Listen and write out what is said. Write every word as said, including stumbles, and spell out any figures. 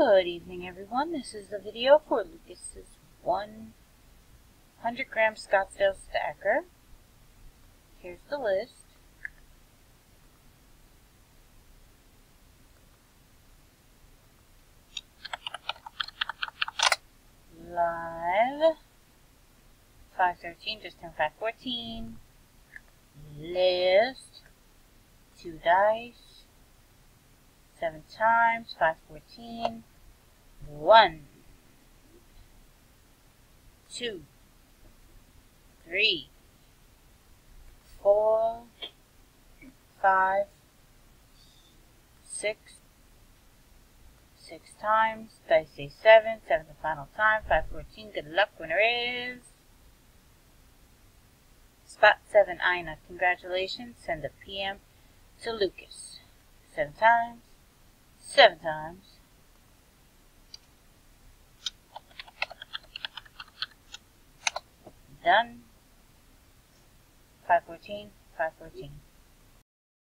Good evening, everyone. This is the video for Lucas's one hundred gram Scottsdale Stacker. Here's the list. Live, five thirteen, just ten, five fourteen. List, two dice, seven times, five fourteen. One, two, three, four, five, six, six times, dice say seven, seven the final time, five fourteen, good luck, winner is Spot seven, Ina, congratulations, send a P M to Lucas, seven times, seven times, done, five fourteen, five fourteen.